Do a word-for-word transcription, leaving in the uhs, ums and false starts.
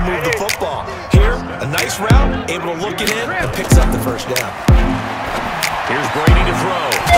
move the football. Here, a nice route, able to look it in, and picks up the first down. Here's Brady to throw.